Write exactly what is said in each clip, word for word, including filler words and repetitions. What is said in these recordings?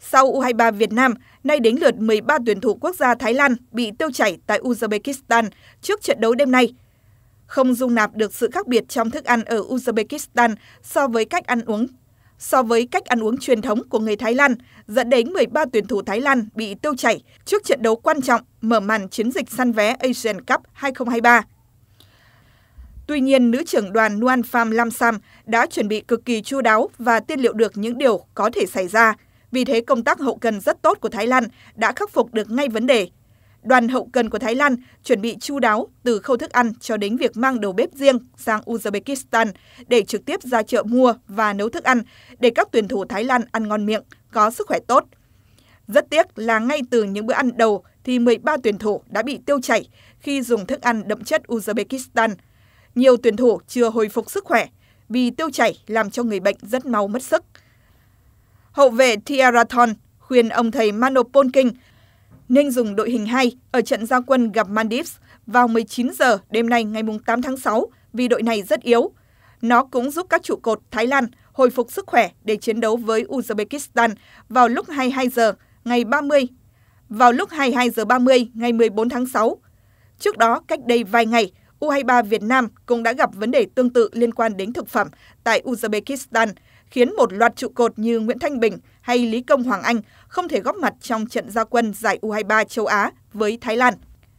Sau U hai ba Việt Nam, nay đến lượt mười ba tuyển thủ quốc gia Thái Lan bị tiêu chảy tại Uzbekistan trước trận đấu đêm nay. Không dung nạp được sự khác biệt trong thức ăn ở Uzbekistan so với cách ăn uống so với cách ăn uống truyền thống của người Thái Lan, dẫn đến mười ba tuyển thủ Thái Lan bị tiêu chảy trước trận đấu quan trọng mở màn chiến dịch săn vé Asian Cup hai không hai ba. Tuy nhiên, nữ trưởng đoàn Nuan Pham Lamsam đã chuẩn bị cực kỳ chu đáo và tiên liệu được những điều có thể xảy ra. Vì thế, công tác hậu cần rất tốt của Thái Lan đã khắc phục được ngay vấn đề. Đoàn hậu cần của Thái Lan chuẩn bị chu đáo từ khâu thức ăn cho đến việc mang đầu bếp riêng sang Uzbekistan để trực tiếp ra chợ mua và nấu thức ăn để các tuyển thủ Thái Lan ăn ngon miệng, có sức khỏe tốt. Rất tiếc là ngay từ những bữa ăn đầu thì mười ba tuyển thủ đã bị tiêu chảy khi dùng thức ăn đậm chất Uzbekistan. Nhiều tuyển thủ chưa hồi phục sức khỏe vì tiêu chảy làm cho người bệnh rất mau mất sức. Hậu vệ Thiarathon khuyên ông thầy Manopol King nên dùng đội hình hai ở trận ra quân gặp Maldives vào mười chín giờ đêm nay ngày tám tháng sáu vì đội này rất yếu. Nó cũng giúp các trụ cột Thái Lan hồi phục sức khỏe để chiến đấu với Uzbekistan vào lúc hai mươi hai giờ ngày ba mươi vào lúc hai mươi hai giờ ba mươi ngày mười bốn tháng sáu. Trước đó, cách đây vài ngày, U hai ba Việt Nam cũng đã gặp vấn đề tương tự liên quan đến thực phẩm tại Uzbekistan, khiến một loạt trụ cột như Nguyễn Thanh Bình hay Lý Công Hoàng Anh không thể góp mặt trong trận ra quân giải U hai ba châu Á với Thái Lan.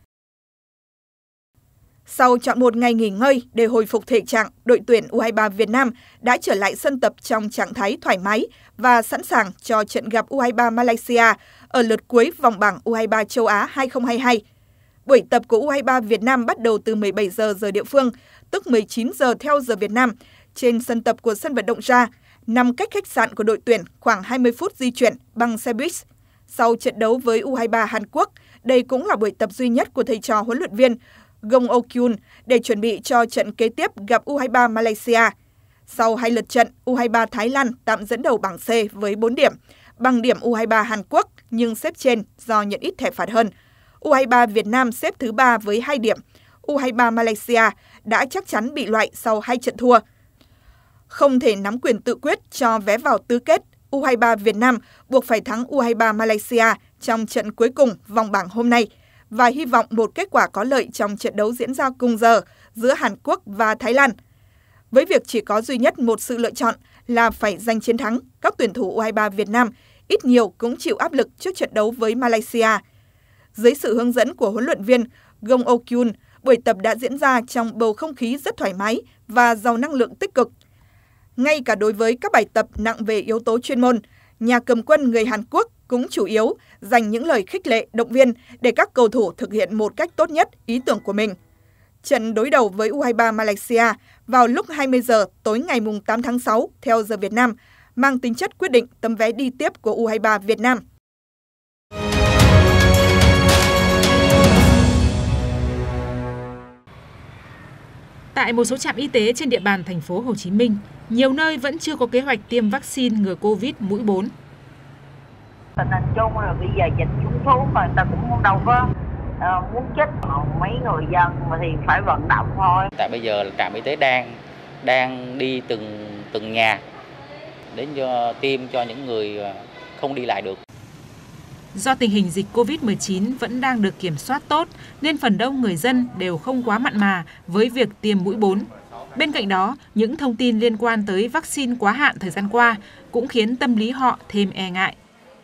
Sau chọn một ngày nghỉ ngơi để hồi phục thể trạng, đội tuyển U hai ba Việt Nam đã trở lại sân tập trong trạng thái thoải mái và sẵn sàng cho trận gặp U hai ba Malaysia ở lượt cuối vòng bảng U hai ba châu Á hai không hai hai. Buổi tập của U hai ba Việt Nam bắt đầu từ mười bảy giờ giờ địa phương, tức mười chín giờ theo giờ Việt Nam, trên sân tập của sân vận động Ra, nằm cách khách sạn của đội tuyển khoảng hai mươi phút di chuyển bằng xe buýt. Sau trận đấu với U hai ba Hàn Quốc, đây cũng là buổi tập duy nhất của thầy trò huấn luyện viên Gong Okyun để chuẩn bị cho trận kế tiếp gặp U hai ba Malaysia. Sau hai lượt trận, U hai ba Thái Lan tạm dẫn đầu bảng C với bốn điểm, bằng điểm U hai ba Hàn Quốc nhưng xếp trên do nhận ít thẻ phạt hơn. U hai ba Việt Nam xếp thứ ba với hai điểm. U hai ba Malaysia đã chắc chắn bị loại sau hai trận thua. Không thể nắm quyền tự quyết cho vé vào tứ kết, U hai ba Việt Nam buộc phải thắng U hai ba Malaysia trong trận cuối cùng vòng bảng hôm nay và hy vọng một kết quả có lợi trong trận đấu diễn ra cùng giờ giữa Hàn Quốc và Thái Lan. Với việc chỉ có duy nhất một sự lựa chọn là phải giành chiến thắng, các tuyển thủ U hai ba Việt Nam ít nhiều cũng chịu áp lực trước trận đấu với Malaysia. Dưới sự hướng dẫn của huấn luyện viên Gong Okyun, buổi tập đã diễn ra trong bầu không khí rất thoải mái và giàu năng lượng tích cực. Ngay cả đối với các bài tập nặng về yếu tố chuyên môn, nhà cầm quân người Hàn Quốc cũng chủ yếu dành những lời khích lệ động viên để các cầu thủ thực hiện một cách tốt nhất ý tưởng của mình. Trận đối đầu với U hai ba Malaysia vào lúc hai mươi giờ tối ngày tám tháng sáu theo giờ Việt Nam mang tính chất quyết định tấm vé đi tiếp của U hai ba Việt Nam. Tại một số trạm y tế trên địa bàn thành phố Hồ Chí Minh, nhiều nơi vẫn chưa có kế hoạch tiêm vaccine ngừa Covid mũi bốn. Tình hình chung là bây giờ dịch trúng thuốc mà người ta cũng không đâu có uh, muốn chết, mấy người dân mà thì phải vận động thôi. Tại bây giờ là trạm y tế đang đang đi từng từng nhà đến cho tiêm cho những người không đi lại được. Do tình hình dịch Covid mười chín vẫn đang được kiểm soát tốt nên phần đông người dân đều không quá mặn mà với việc tiêm mũi bốn. Bên cạnh đó, những thông tin liên quan tới vaccine quá hạn thời gian qua cũng khiến tâm lý họ thêm e ngại.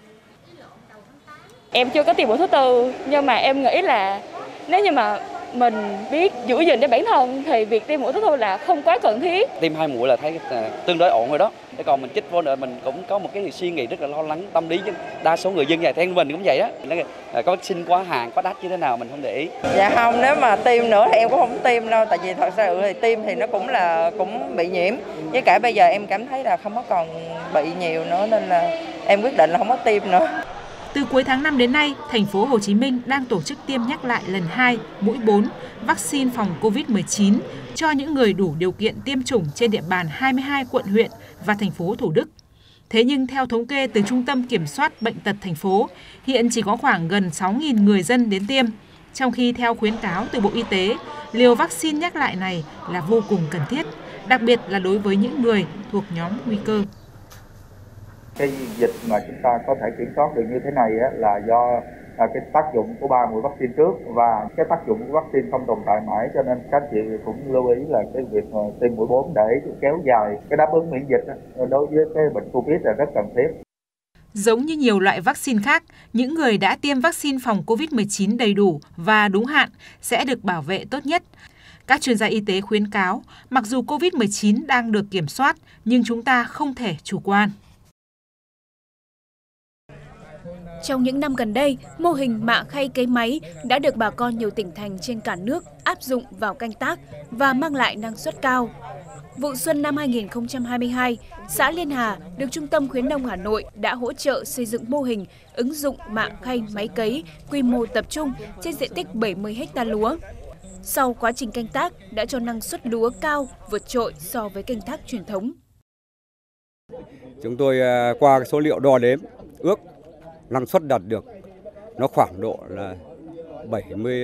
Em chưa có tiêm mũi thứ tư, nhưng mà em nghĩ là nếu như mà mình biết giữ gìn cho bản thân thì việc tiêm mũi thứ tư là không quá cần thiết. Tiêm hai mũi là thấy tương đối ổn rồi đó. Thế còn mình chích vô nữa mình cũng có một cái suy nghĩ rất là lo lắng tâm lý, chứ đa số người dân vậy theo mình cũng vậy đó. Có vaccine quá hàng quá đắt như thế nào mình không để ý. Dạ không, nếu mà tiêm nữa thì em cũng không tiêm đâu, tại vì thật sự thì tiêm thì nó cũng là cũng bị nhiễm. Với cả bây giờ em cảm thấy là không có còn bị nhiều nữa nên là em quyết định là không có tiêm nữa. Từ cuối tháng năm đến nay, thành phố Hồ Chí Minh đang tổ chức tiêm nhắc lại lần hai mũi bốn vaccine phòng Covid mười chín cho những người đủ điều kiện tiêm chủng trên địa bàn hai mươi hai quận huyện và thành phố Thủ Đức. Thế nhưng theo thống kê từ Trung tâm Kiểm soát Bệnh tật thành phố, hiện chỉ có khoảng gần sáu nghìn người dân đến tiêm, trong khi theo khuyến cáo từ Bộ Y tế, liều vaccine nhắc lại này là vô cùng cần thiết, đặc biệt là đối với những người thuộc nhóm nguy cơ. Cái dịch mà chúng ta có thể kiểm soát được như thế này á, là do à, cái tác dụng của ba mũi vaccine trước và cái tác dụng của vaccine không tồn tại mãi, cho nên các chị cũng lưu ý là cái việc mà tiêm mũi bốn để kéo dài cái đáp ứng miễn dịch đối với cái bệnh Covid là rất cần thiết. Giống như nhiều loại vaccine khác, những người đã tiêm vaccine phòng Covid mười chín đầy đủ và đúng hạn sẽ được bảo vệ tốt nhất. Các chuyên gia y tế khuyến cáo, mặc dù Covid mười chín đang được kiểm soát, nhưng chúng ta không thể chủ quan. Trong những năm gần đây, mô hình mạ khay cấy máy đã được bà con nhiều tỉnh thành trên cả nước áp dụng vào canh tác và mang lại năng suất cao. Vụ xuân năm hai nghìn không trăm hai mươi hai, xã Liên Hà được Trung tâm Khuyến nông Hà Nội đã hỗ trợ xây dựng mô hình ứng dụng mạ khay máy cấy quy mô tập trung trên diện tích bảy mươi héc ta lúa. Sau quá trình canh tác đã cho năng suất lúa cao vượt trội so với canh tác truyền thống. Chúng tôi qua số liệu đo đếm ước năng suất đạt được nó khoảng độ là bảy mươi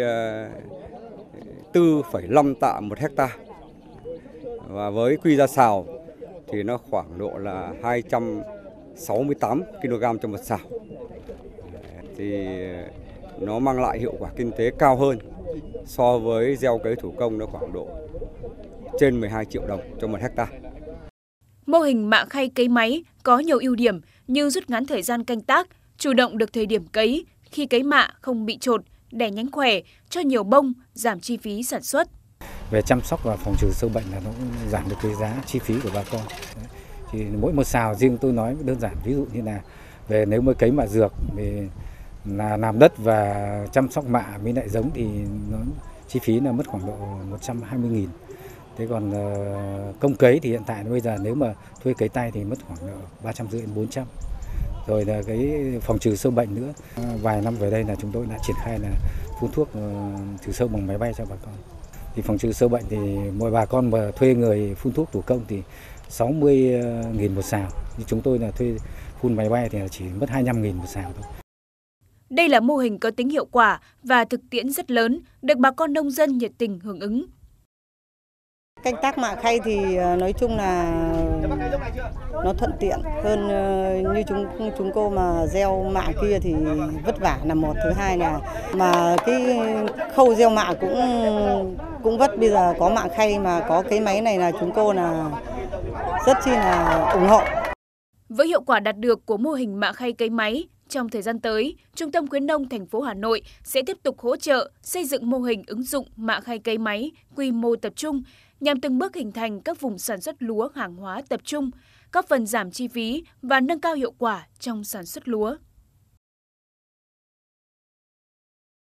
tư phẩy năm tạ một hecta. Và với quy ra sào thì nó khoảng độ là hai trăm sáu mươi tám ki lô gam cho một sào. Thì nó mang lại hiệu quả kinh tế cao hơn so với gieo cấy thủ công, nó khoảng độ trên mười hai triệu đồng cho một hecta. Mô hình mạ khay cấy máy có nhiều ưu điểm như rút ngắn thời gian canh tác, chủ động được thời điểm cấy, khi cấy mạ không bị trột, đẻ nhánh khỏe, cho nhiều bông, giảm chi phí sản xuất. Về chăm sóc và phòng trừ sâu bệnh là nó cũng giảm được cái giá chi phí của bà con. Thì mỗi một sào riêng tôi nói đơn giản, ví dụ như là về nếu mà cấy mạ dược về là làm đất và chăm sóc mạ với lại giống thì nó chi phí là mất khoảng độ một trăm hai mươi nghìn. Thế còn uh, công cấy thì hiện tại bây giờ nếu mà thuê cấy tay thì mất khoảng ba trăm rưỡi đến bốn trăm. Rồi là cái phòng trừ sâu bệnh nữa. Vài năm về đây là chúng tôi đã triển khai là phun thuốc uh, trừ sâu bằng máy bay cho bà con. Thì phòng trừ sâu bệnh thì mỗi bà con mà thuê người phun thuốc thủ công thì sáu mươi nghìn một sào. Như chúng tôi là thuê phun máy bay thì chỉ mất hai mươi lăm nghìn một sào thôi. Đây là mô hình có tính hiệu quả và thực tiễn rất lớn, được bà con nông dân nhiệt tình hưởng ứng. Canh tác mạ khay thì nói chung là nó thuận tiện hơn, như chúng chúng cô mà gieo mạ kia thì vất vả là một, thứ hai là mà cái khâu gieo mạ cũng cũng vất. Bây giờ có mạ khay mà có cái máy này là chúng cô là rất chi là ủng hộ. Với hiệu quả đạt được của mô hình mạ khay cấy máy, trong thời gian tới, Trung tâm Khuyến nông thành phố Hà Nội sẽ tiếp tục hỗ trợ xây dựng mô hình ứng dụng mạ khay cấy máy quy mô tập trung nhằm từng bước hình thành các vùng sản xuất lúa hàng hóa tập trung, góp phần giảm chi phí và nâng cao hiệu quả trong sản xuất lúa.